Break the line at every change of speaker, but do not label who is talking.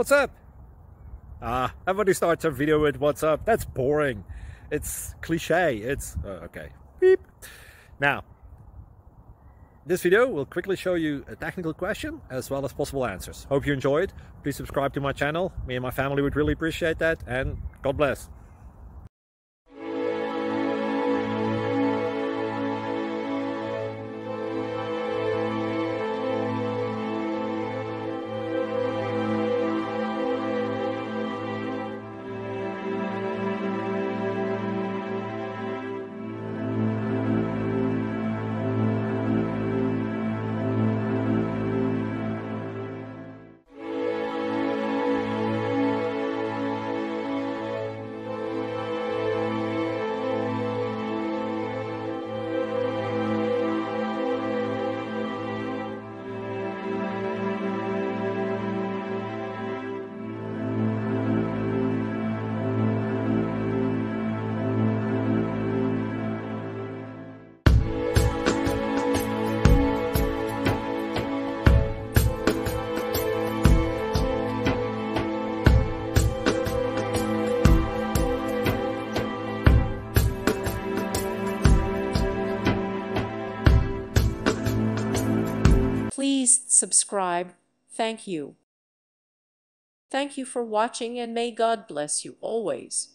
what's up? Everybody starts a video with what's up. That's boring. It's cliche. It's okay. Beep. Now, this video will quickly show you a technical question as well as possible answers. Hope you enjoyed. Please subscribe to my channel. Me and my family would really appreciate that, and God bless.
Please subscribe. Thank you. Thank you for watching, and may God bless you always.